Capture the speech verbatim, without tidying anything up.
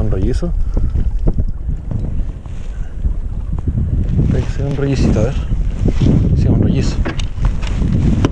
un rollizo. Puede que sea un rollicito, a ver. Sí, un rollizo.